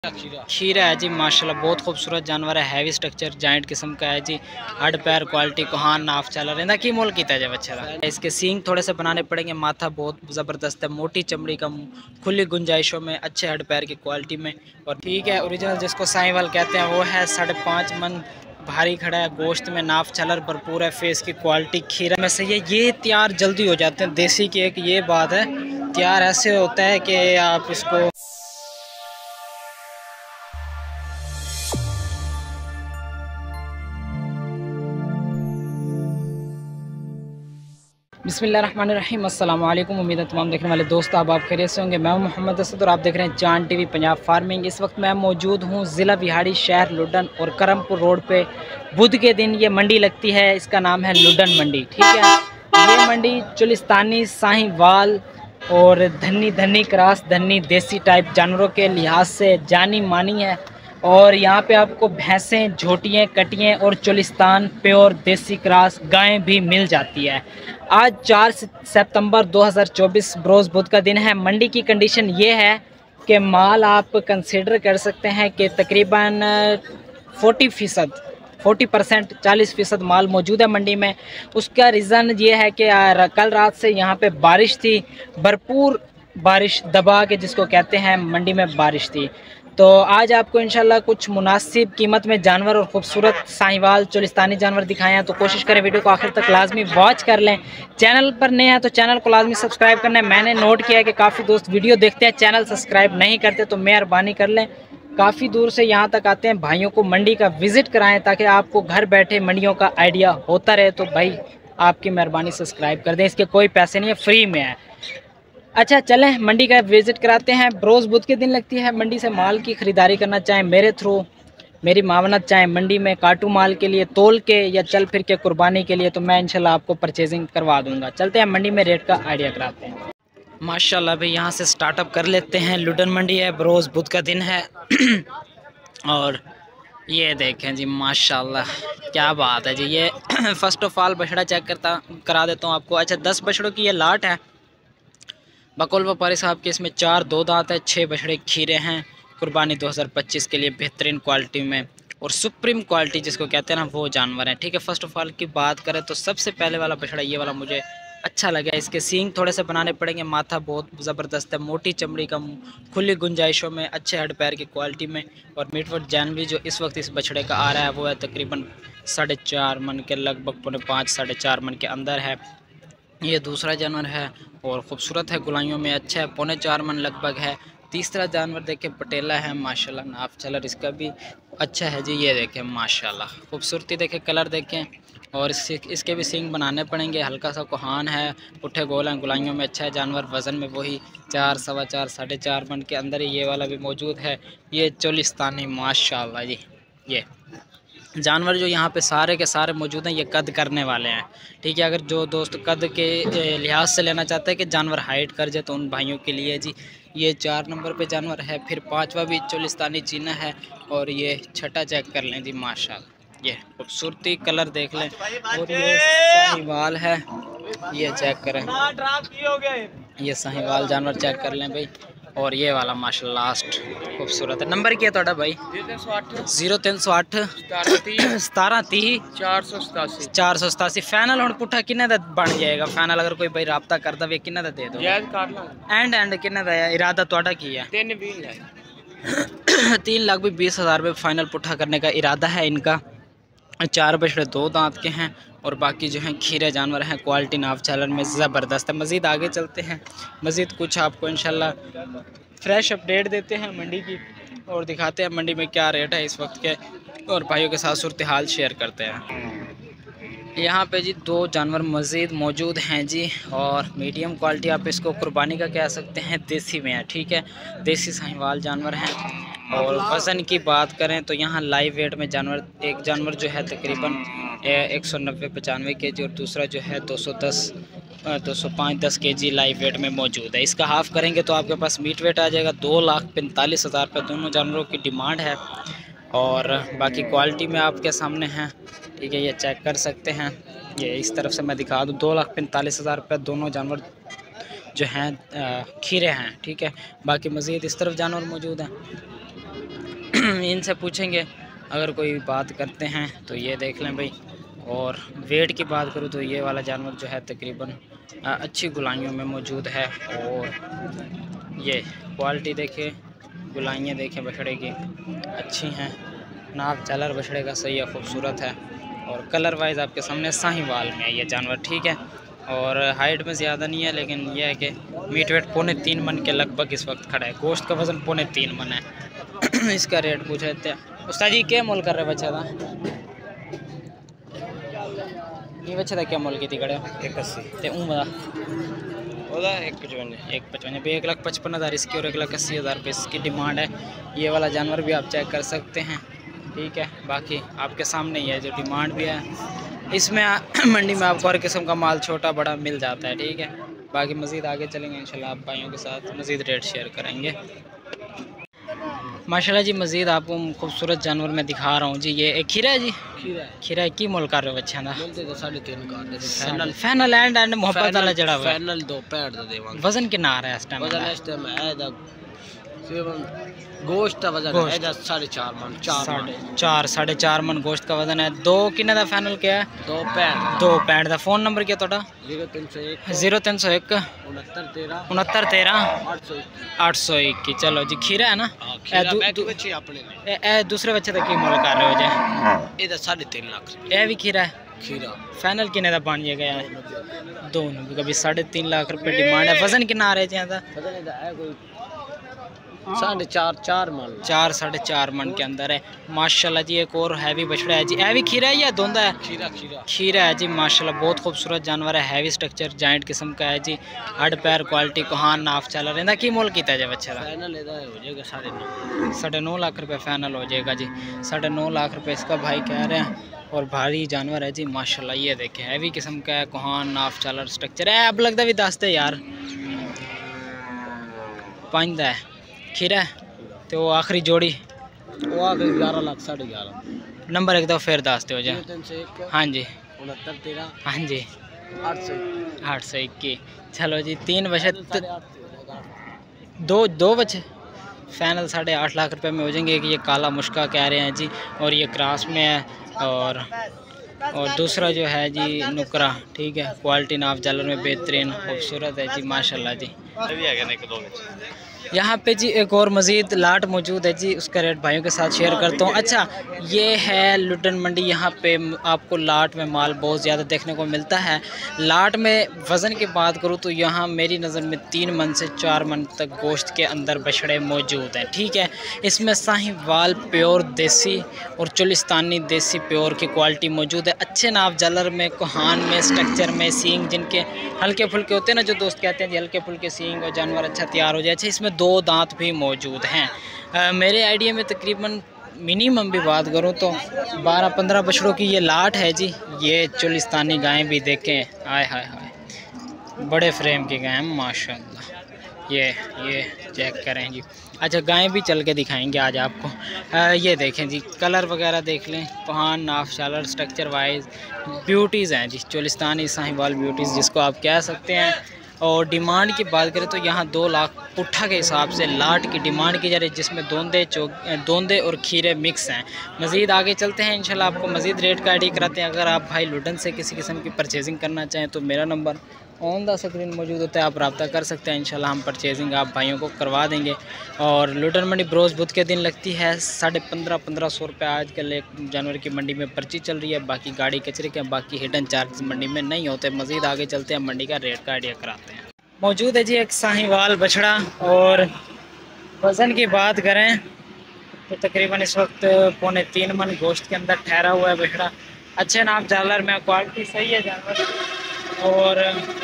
खीरा है जी माशाल्लाह, बहुत खूबसूरत जानवर है। हैवी स्ट्रक्चर जाइंट किस्म का है जी। हड पैर क्वालिटी कोहान नाफ चला रहा कि मोल किया जाए बच्चे का। इसके सींग थोड़े से बनाने पड़ेंगे। माथा बहुत ज़बरदस्त है, मोटी चमड़ी का, खुली गुंजाइशों में, अच्छे हड पैर की क्वालिटी में। और ठीक है, ओरिजिनल जिसको साहिवाल कहते हैं वो है। 5.5 मन भारी खड़ा है, गोश्त में नाफ चलर भरपूर है, फेस की क्वालिटी खीरा में सही है। ये तैयार जल्दी हो जाते हैं, देसी की एक ये बात है। तैयार ऐसे होता है कि आप इसको बिस्मिल्लाहिर्रहमानिर्रहीम। अस्सलाम वालेकुम। उम्मीद है तमाम देखने वाले दोस्त आप खैरियत से होंगे। मैं हूं मोहम्मद असद और आप देख रहे हैं जान टीवी पंजाब फार्मिंग। इस वक्त मैं मौजूद हूं ज़िला बिहाड़ी, शहर लुडन और करमपुर रोड पे। बुध के दिन ये मंडी लगती है, इसका नाम है लुडन मंडी। ठीक है, ये मंडी चुलिस्तानी, साहिवाल और धन्नी क्रॉस, धन्नी देसी टाइप जानवरों के लिहाज से जानी मानी है। और यहाँ पे आपको भैंसें, झोटियाँ, कटियाँ और चुलिस्तान प्योर देसी क्रॉस गायें भी मिल जाती है। आज 4 सितंबर 2024 बरोज़ बुध का दिन है। मंडी की कंडीशन ये है कि माल आप कंसिडर कर सकते हैं कि तकरीबन 40% 40% माल मौजूद है मंडी में। उसका रीज़न ये है कि कल रात से यहाँ पे बारिश थी, भरपूर बारिश दबा के जिसको कहते हैं, मंडी में बारिश थी। तो आज आपको इंशाल्लाह कुछ मुनासिब कीमत में जानवर और ख़ूबसूरत साहिवाल चुलिस्तानी जानवर दिखाए हैं। तो कोशिश करें वीडियो को आखिर तक लाजमी वॉच कर लें। चैनल पर नए हैं तो चैनल को लाजमी सब्सक्राइब करना है। मैंने नोट किया है कि काफ़ी दोस्त वीडियो देखते हैं, चैनल सब्सक्राइब नहीं करते, तो मेहरबानी कर लें। काफ़ी दूर से यहाँ तक आते हैं, भाइयों को मंडी का विज़िट कराएँ ताकि आपको घर बैठे मंडियों का आइडिया होता रहे। तो भाई आपकी मेहरबानी सब्सक्राइब कर दें, इसके कोई पैसे नहीं है, फ्री में है। अच्छा चलें मंडी का विज़िट कराते हैं। बरोज़ बुध के दिन लगती है मंडी। से माल की ख़रीदारी करना चाहें मेरे थ्रू, मेरी मावनत चाहें मंडी में काटू माल के लिए तोल के या चल फिर के कुर्बानी के लिए, तो मैं इंशाल्लाह आपको परचेजिंग करवा दूंगा। चलते हैं मंडी में रेट का आइडिया कराते हैं। माशाल्लाह भाई यहाँ से स्टार्टअप कर लेते हैं। लुडन मंडी है, बरोज़ बुध का दिन है। और ये देखें जी माशाल्लाह क्या बात है जी। ये फ़र्स्ट ऑफ ऑल बछड़ा चेक करा देता हूँ आपको। अच्छा 10 बछड़ों की ये लाट है। बकौल व्यापारी साहब के इसमें 4 दो दांत है, 6 बछड़े खीरे हैं। कुर्बानी 2025 के लिए बेहतरीन क्वालिटी में और सुप्रीम क्वालिटी जिसको कहते हैं ना, वो जानवर हैं। ठीक है, फ़र्स्ट ऑफ ऑल की बात करें तो सबसे पहले वाला बछड़ा ये वाला मुझे अच्छा लगा। इसके सींग थोड़े से बनाने पड़ेंगे। माथा बहुत ज़बरदस्त है, मोटी चमड़ी का, खुली गुंजाइशों में, अच्छे हड पैर की क्वालिटी में। और मीटवट जानवी जो इस वक्त इस बछड़े का आ रहा है वो है तकरीबन 4.5 मन के लगभग, 5.5 4.5 मन के अंदर है। ये दूसरा जानवर है और ख़ूबसूरत है, गुलाइयों में अच्छा है, 4.25 मन लगभग है। तीसरा जानवर देखें पटेला है माशाल्लाह, नाफ चलर इसका भी अच्छा है जी। ये देखें माशाल्लाह खूबसूरती देखें, कलर देखें। और इसके भी सींग बनाने पड़ेंगे। हल्का सा कोहान है, पुट्ठे गोल हैं, गुलाइयों में अच्छा है जानवर। वज़न में वही 4 सवा 4 4.5 मन के अंदर ही ये वाला भी मौजूद है। ये चोलिस्तानी माशाल्लाह जी। ये जानवर जो यहाँ पे सारे के सारे मौजूद हैं, ये कद करने वाले हैं। ठीक है, अगर जो दोस्त कद के लिहाज से लेना चाहते हैं कि जानवर हाइट कर जाए, तो उन भाइयों के लिए जी ये 4 नंबर पे जानवर है। फिर 5वां भी चोलिस्तानी चीना है। और ये छठा चेक कर लें जी माशाल्लाह, ये खूबसूरती कलर देख लें। और ये साहिवाल है, ये चेक करें, ये साहिवाल जानवर चेक कर लें भाई। और ये वाला माशाल्लाह लास्ट खूबसूरत है। नंबर क्या है भाई? 0308 1730 487। फाइनल हम पुट्ठा किन्ने दा बन जाएगा? फाइनल अगर कोई भाई रब्ता करता वे किन्ने दा दे दो? एंड किन्ने दा है? इरादा तुहाडा की है? 3,20,000 रुपये फाइनल पुट्ठा करने का इरादा है इनका। 4 बछड़े 2 दांत के हैं और बाकी जो हैं खीरे जानवर हैं। क्वालिटी नाफ चालर में ज़बरदस्त है। मज़ीद आगे चलते हैं, मज़ीद कुछ आपको इंशाल्लाह फ्रेश अपडेट देते हैं मंडी की और दिखाते हैं मंडी में क्या रेट है इस वक्त के, और भाइयों के साथ सूरत हाल शेयर करते हैं। यहाँ पे जी 2 जानवर मज़ीद मौजूद हैं जी, और मीडियम क्वालिटी आप इसको कुर्बानी का कह सकते हैं, देसी में है। ठीक है, देसी साहिवाल जानवर हैं। और वज़न की बात करें तो यहाँ लाइव वेट में जानवर, एक जानवर जो है तकरीबन 190-95 kg और दूसरा जो है 205-10 kg लाइव वेट में मौजूद है। इसका हाफ़ करेंगे तो आपके पास मीट वेट आ जाएगा। 2,45,000 रुपये दोनों जानवरों की डिमांड है। और बाकी क्वालिटी में आपके सामने है। ठीक है, ये चेक कर सकते हैं। ये इस तरफ से मैं दिखा दूँ, 2,45,000 रुपये दोनों जानवर जो हैं खीरे हैं। ठीक है, बाकी मज़ीद इस तरफ जानवर मौजूद हैं। इनसे पूछेंगे अगर कोई बात करते हैं तो ये देख लें भाई। और वेट की बात करूँ तो ये वाला जानवर जो है तकरीबन अच्छी गुलाइयों में मौजूद है। और ये क्वालिटी देखें, गुलाइयाँ देखें बछड़े की अच्छी हैं, नाक चलर बछड़े का सही है, खूबसूरत है। और कलर वाइज आपके सामने साहिवाल में है ये जानवर, ठीक है। और हाइट में ज़्यादा नहीं है, लेकिन यह है कि मीट वेट 3.25 मन के लगभग इस वक्त खड़ा है। गोश्त का वज़न 3.25 मन है। इसका रेट पूछ रहे थे उस्ताद जी, क्या मोल कर रहे बच्चा था ये बच्चे का क्या मोल की थी खड़े 81 ते बता 155 पे 1,55,000 इसकी और 1,80,000 रुपये इसकी डिमांड है। ये वाला जानवर भी आप चेक कर सकते हैं, ठीक है। बाकी आपके सामने ही है जो डिमांड भी है। इसमें मंडी में आपको हर किस्म का माल छोटा बड़ा मिल जाता है, ठीक है। बाकी मज़ीद आगे चलेंगे इंशाल्लाह, आप भाइयों के साथ मज़ीद रेट शेयर करेंगे माशाल्लाह जी। मज़ीद आपको खूबसूरत जानवर मैं दिखा रहा हूँ जी। ये एक खीरा है जी, खीरा की मोल कर रहे हो बच्चा ना 3.5 फाइनल एंड मोहब्बत वाला जड़ा हुआ फाइनल 2.5 देवांगे। वजन कितना आ रहा है इस टाइम? वजन इस टाइम है गोश्त का वजन है 4.5 मन, 4.5 मन गोश्त का वजन है। 2 किन्ने दा फाइनल क्या है? 2.5 दा। फोन नंबर क्या ਤੁਹਾਡਾ? 0301 6913 821। चलो जी, खीरा है ना? दूसरे बच्चे का की मोल कर रहे हो जी? ये 3.5 लाख। ये भी खीरा है? खीरा फाइनल किन्ने दा बन जाएगा यार? दोनों भी कभी 3.5 लाख रुपए डिमांड है। वजन कितना आ रहा है जी यहाँ? 4.5 मन, 4-4.5 मन के अंदर है माशाल्लाह जी। एक और हैवी बछड़ा है जी। ये भी खीरा है या धुंधा है? खीरा है जी माशाल्लाह। बहुत खूबसूरत जानवर है, हैवी स्ट्रक्चर जाइंट किस्म का है जी। हड पैर क्वालिटी कोहान नाफ चला रहा की मोल किया जाए बच्चे का? फाइनल हो जाएगा 9.5 लाख रुपये फाइनल हो जाएगा जी। 9.5 लाख रुपये इसका भाई कह रहे हैं। और भारी जानवर है जी माशाल्लाह। ये देखें हैवी किस्म का है, कोहान नाफ चलर स्ट्रक्चर है। अब लगता भी दसते यार 5 है खीरा तो वो आखिरी जोड़ी वो आ गई 11 लाख 11.5। नंबर एक दो फिर दसते हो जाए। हाँ जी 6913 हाँ जी 821। चलो जी 3 बचे, दो बचे फाइनल 8.5 लाख रुपए में हो जाएंगे। एक ये काला मुश्का कह रहे हैं जी, और ये क्रॉस में है। और दूसरा जो है जी नुकरा, ठीक है। क्वालिटी नाफ जालर में बेहतरीन खूबसूरत है जी माशाल्लाह जी। यहाँ पे जी एक और मज़ीद लाट मौजूद है जी, उसका रेट भाइयों के साथ शेयर करता हूँ। अच्छा, ये है लुटन मंडी। यहाँ पे आपको लाट में माल बहुत ज़्यादा देखने को मिलता है। लाट में वज़न की बात करूँ तो यहाँ मेरी नज़र में 3 मन से 4 मन तक गोश्त के अंदर बछड़े मौजूद हैं, ठीक है। इसमें साहिवाल प्योर देसी और चुलिस्तानी देसी प्योर की क्वालिटी मौजूद है। अच्छे नाप जालर में, कोहान में, स्ट्रक्चर में, सींग जिनके हल्के फुल्के होते हैं ना, जो दोस्त कहते हैं जी हल्के फुल्के सींग और जानवर अच्छा तैयार हो जाए। अच्छा, इसमें 2 दांत भी मौजूद हैं। मेरे आइडिया में तकरीबन मिनिमम भी बात करूं तो 12-15 बछड़ों की ये लाट है जी। ये चुलिस्तानी गायें भी देखें, आय हाय हाय बड़े फ्रेम की गायें माशाल्लाह। ये चेक करें जी। अच्छा, गायें भी चल के दिखाएंगे आज आपको। ये देखें जी, कलर वगैरह देख लें, कोहान नाफ शालर स्ट्रक्चर वाइज ब्यूटीज़ हैं जी, चुलिस्तानी साहिवाल ब्यूटीज़ जिसको आप कह सकते हैं। और डिमांड की बात करें तो यहाँ 2 लाख पुट्ठा के हिसाब से लाट की डिमांड की जा रही है, जिसमें दोंदे और खीरे मिक्स हैं। मज़ीद आगे चलते हैं इंशाल्लाह, आपको मज़ीद रेट का आइडिया कराते हैं। अगर आप भाई लुटन से किसी किस्म की परचेजिंग करना चाहें तो मेरा नंबर ऑन द स्क्रीन मौजूद होता है, आप रब्ता कर सकते हैं। इंशाल्लाह हम परचेजिंग आप भाइयों को करवा देंगे। और लुटन मंडी बरोज़ बुध के दिन लगती है। 1550 रुपये आजकल एक जानवर की मंडी में पर्ची चल रही है। बाकी गाड़ी कचरे के बाकी हिडन चार्ज मंडी में नहीं होते। मज़ीद आगे चलते हैं, मंडी का रेट का आइडिया कराते हैं। मौजूद है जी एक साहिवाल बछड़ा, और वज़न की बात करें तो तकरीबन इस वक्त 3.25 मन गोश्त के अंदर ठहरा हुआ है बछड़ा। अच्छे नाप जालर में, क्वालिटी सही है जानवर। और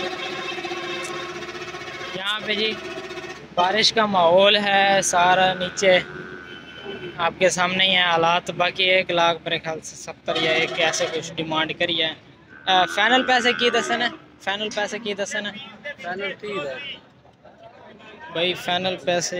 यहाँ पे जी बारिश का माहौल है, सारा नीचे आपके सामने ही है हालात। बाकी 1 लाख मेरे ख्याल से 70 या 1 ऐसे कुछ डिमांड करी है। फाइनल पैसे की दसन है? फाइनल पैसे की दसन है? फाइनल 30 है भाई। फाइनल पैसे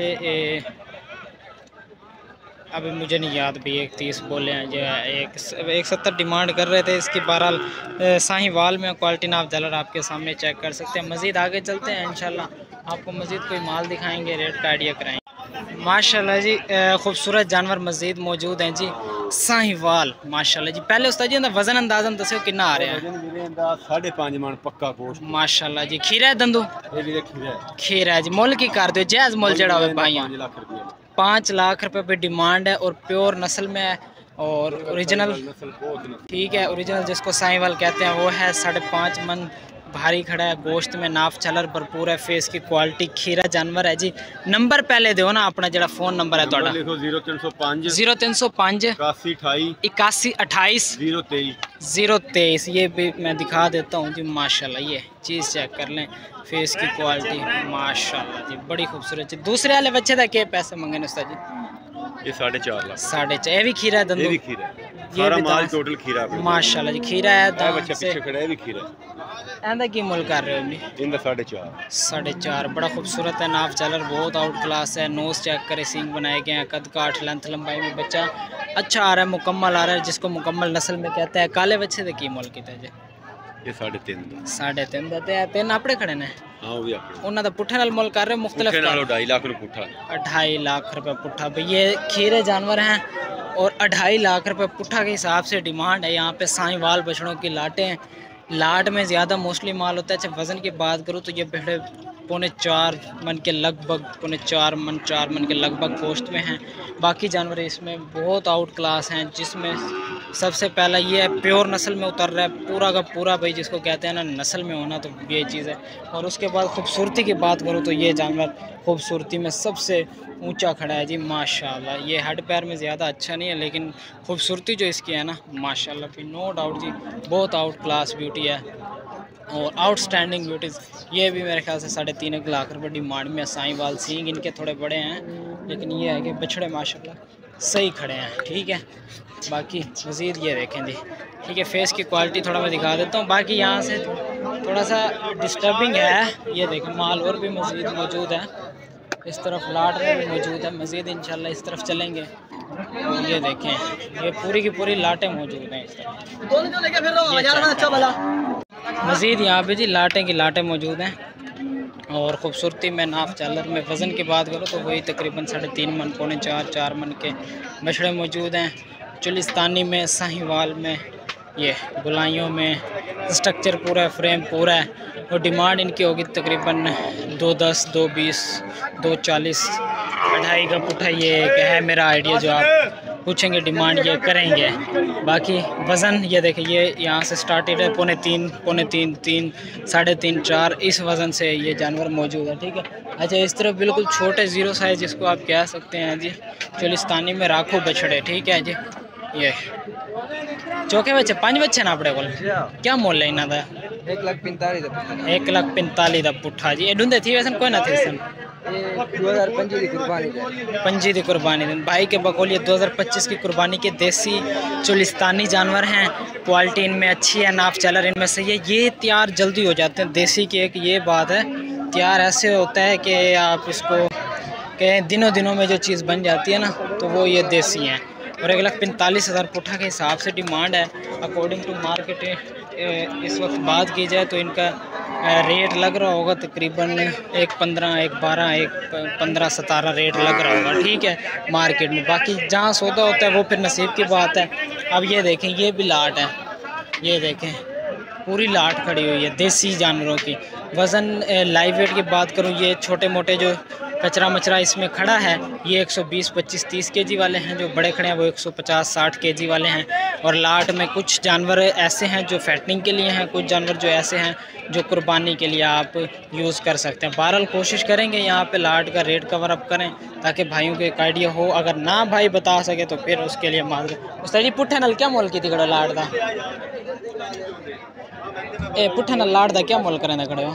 अभी मुझे नहीं याद भी, 1.30 बोले हैं जो 1.70 डिमांड कर रहे थे इसकी। बहरहाल साहिवाल में क्वालिटी नाप जालर आपके सामने चेक कर सकते हैं। मज़ीद आगे चलते हैं इंशाल्लाह, आपको मज़ीद कोई माल दिखाएंगे, रेट का आइडिया कराएंगे। माशाल्लाह जी खूबसूरत जानवर मज़ीद मौजूद हैं जी। साहिवाल माशाल्लाह जी। पहले उस्ताद जी वजन अंदाजन दसो कितना आ रहा है? 5.5 मन पक्का गोश्त माशाल्लाह जी। खीरा है दंदू? खीरा है जी। मुल की कर दो जायज़ मुल जड़ा हुआ भाई? 5 लाख रुपए पे डिमांड है और प्योर नस्ल में है और ओरिजिनल, ठीक है, ओरिजिनल जिसको साहिवाल कहते हैं वो है। 5.5 मन भारी खड़ा है, गोश्त में नाफ चलर भरपूर है, फेस की क्वालिटी खीरा जानवर है जी। नंबर पहले दो ना अपना जरा फोन नंबर है थोड़ा। 0305 81 28 023। ये भी मैं दिखा देता हूँ जी। माशाल्लाह ये चीज़ चेक कर लें, फेस की क्वालिटी माशाल्लाह जी बड़ी खूबसूरत जी। दूसरे वाले बच्चे का क्या पैसे मंगे उस्ताद जी? ये 4.5 लाख। 4.5। ये भी खीरा है दंदू? ये भी खीरा है, सारा माल टोटल खीरा है माशाल्लाह जी। खीरा है बच्चा पीछे खड़ा है, भी खीरा है। की मुल कर रहे हो जी? इनका 4.5। 4.5 बड़ा खूबसूरत है, नाफ चालर बहुत आउट क्लास है। नोज चेक करे, सींग बनाए गए हैं, कद काठ लेंथ लंबाई में बच्चा अच्छा आ रहा है, मुकम्मल आ रहा है, जिसको मुकम्मल नस्ल में कहते हैं। काले बच्चे दे की मुल किता जी? ये 3.5। 3.5 दा ते 3 अपने खड़े ने? हाँ वो भी अपने। उन्हां दा पुट्ठे नाल मुल कर रहे मुख्तलिफ? 2.5 लाख रुपए पुट्ठा। 2.5 लाख रुपए पुट्ठा। भाई ये खीरे जानवर हैं और 2.5 लाख रुपए पुट्ठा के हिसाब से डिमांड है। यहाँ पे साहिवाल बछड़ों की लाटें हैं, लाट में ज़्यादा मोस्टली माल होता है। अच्छा वज़न की बात करूँ तो ये भेड़े 4.25 मन के लगभग, 4.25 मन के लगभग गोश्त में हैं। बाकी जानवर इसमें बहुत आउट क्लास हैं, जिसमें सबसे पहला ये है प्योर नस्ल में उतर रहा है पूरा का पूरा। भाई जिसको कहते हैं ना नस्ल में होना, तो ये चीज़ है। और उसके बाद खूबसूरती की बात करूँ तो ये जानवर खूबसूरती में सबसे ऊंचा खड़ा है जी माशाल्लाह। ये हेड पैर में ज़्यादा अच्छा नहीं है, लेकिन खूबसूरती जो इसकी है ना माशाल्लाह भी नो डाउट जी बहुत आउट क्लास ब्यूटी है और आउटस्टैंडिंग ब्यूटीज़। ये भी मेरे ख्याल से 3.5 लाख रुपए डिमांड में। साहिवाल सींग इनके थोड़े बड़े हैं, लेकिन ये है कि बछड़े माशाल्लाह सही खड़े हैं, ठीक है। बाकी मज़ीद ये देखें जी, ठीक है। फेस की क्वालिटी थोड़ा मैं दिखा देता हूँ। बाकी यहाँ से थोड़ा सा डिस्टर्बिंग है, ये देखें माल और भी मज़ीद मौजूद है। इस तरफ लाट में भी मौजूद है, मज़ीद इंशाल्लाह इस तरफ चलेंगे। और ये देखें ये पूरी की पूरी लाटें मौजूद हैं इस तरफ। मज़ीद यहाँ पे जी लाटें की लाटें मौजूद हैं। और ख़ूबसूरती में नाफ चालर में वज़न की बात करो तो वही तकरीबन 3.5 मन 4.25 मन के बछड़े मौजूद हैं। चुलिस्तानी में, साहिवाल में, ये गुलाइयों में स्ट्रक्चर पूरा है, फ्रेम पूरा है। और डिमांड इनकी होगी तकरीबन 2.10, 2.20, 2.40, 2.5 का पुट्ठा। ये एक है मेरा आइडिया, जो आप पूछेंगे डिमांड ये करेंगे। बाकी वज़न ये देखें, ये यहाँ से स्टार्टेड है 3.25, 3.5, 3.5, 4 इस वज़न से ये जानवर मौजूद है, ठीक है। अच्छा इस तरफ बिल्कुल छोटे ज़ीरो साइज़ जिसको आप कह सकते हैं जी, चुलिस्तानी में राखू बछड़े, ठीक है जी। ये चौके बच्चे 5 बच्चे ना अपने को क्या मोल है इन्हों का? 1,45,000 का पुट्ठा जी। ढूंढे थी वैसे कोई ना थे सन 2025 की कुर्बानी दिन भाई के बकौलिए 2025 की कुर्बानी के देसी चुलिस्तानी जानवर हैं। क्वालिटी इनमें अच्छी है, नाफ चलर इनमें सही है। ये तैयार जल्दी हो जाते हैं देसी की, एक ये बात है। तैयार ऐसे होता है कि आप इसको कहें दिनों में जो चीज़ बन जाती है ना, तो वो ये देसी हैं। और 1,45,000 पुट्ठा के हिसाब से डिमांड है। अकॉर्डिंग टू मार्केट इस वक्त बात की जाए तो इनका रेट लग रहा होगा तकरीबन 1.15, 1.12, 1.15, 17 रेट लग रहा होगा, ठीक है मार्केट में। बाकी जहाँ सौदा होता है वो फिर नसीब की बात है। अब ये देखें ये भी लाट है, ये देखें पूरी लाट खड़ी हुई है देसी जानवरों की। वज़न लाइव वेट की बात करूँ, ये छोटे मोटे जो कचरा मचरा इसमें खड़ा है ये 120, 25, 30 केजी वाले हैं। जो बड़े खड़े हैं वो 150, 60 केजी वाले हैं। और लाट में कुछ जानवर ऐसे हैं जो फैटनिंग के लिए हैं, कुछ जानवर जो ऐसे हैं जो कुर्बानी के लिए आप यूज़ कर सकते हैं। बहरहाल कोशिश करेंगे यहाँ पे लाट का रेट कवर अप करें ताकि भाइयों को एक आइडिया हो। अगर ना भाई बता सके तो फिर उसके लिए माल उस्ताद जी पुट्ठे नल क्या मोल की थी कड़ो लाट का? पुट्ठे नल लाट का क्या मोल करें खड़े हो?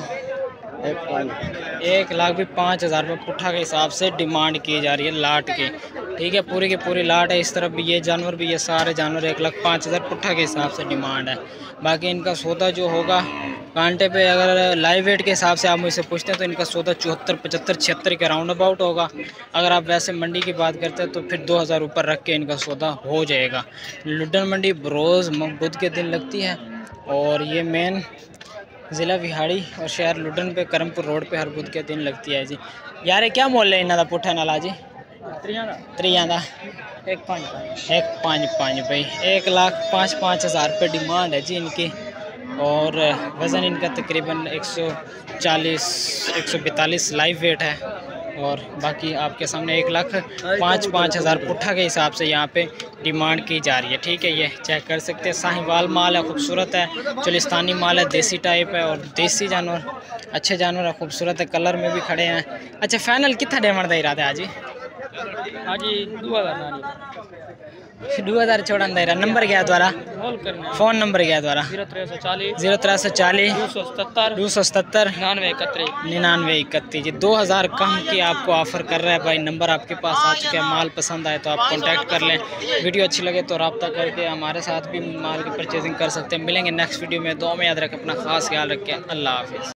1,05,000 रुपये पुट्ठा के हिसाब से डिमांड की जा रही है लाट की, ठीक है। पूरी की पूरी लाट है। इस तरफ भी ये जानवर भी, ये सारे जानवर 1,05,000 पुट्ठा के हिसाब से डिमांड है। बाकी इनका सौदा जो होगा कांटे पे, अगर लाइव वेट के हिसाब से आप मुझसे पूछते हैं तो इनका सौदा 74, 75, 76 के राउंड अबाउट होगा। अगर आप वैसे मंडी की बात करते हैं तो फिर 2,000 ऊपर रख के इनका सौदा हो जाएगा। लुड्डन मंडी रोज़ बुध के दिन लगती है और ये मेन ज़िला विहाड़ी और शहर लुडन पे करमपुर रोड पे हर बुध के दिन लगती है जी। यार क्या मोल है इन्हों का पुट्ठा नाला जी? त्रियां दा 155 भाई 1,05,5,000 रुपये डिमांड है जी इनकी। और वज़न इनका तकरीबन 142 लाइव वेट है। और बाकी आपके सामने 1,05,5,000 पुट्ठा के हिसाब से यहाँ पे डिमांड की जा रही है। ठीक है, ये चेक कर सकते हैं। साहिवाल माल है, खूबसूरत है, चोलिस्तानी माल है, देसी टाइप है और देसी जानवर, अच्छे जानवर है, खूबसूरत है, कलर में भी खड़े हैं। अच्छा, फाइनल कितना डेमंड का इरादा है आज? आज 2000 छोड़ा दे रहा। नंबर क्या है द्वारा? फ़ोन नंबर क्या है द्वारा? 0340 277 99 31 जी। 2000 कम की आपको ऑफ़र कर रहा है भाई। नंबर आपके पास आ चुका है। माल पसंद आए तो आप कांटेक्ट कर लें। वीडियो अच्छी लगे तो रब्ता करके हमारे साथ भी माल की परचेजिंग कर सकते हैं। मिलेंगे नेक्स्ट वीडियो में। दुआ में याद रखें, अपना ख़ास ख्याल रखें। अल्लाह हाफ़िज़।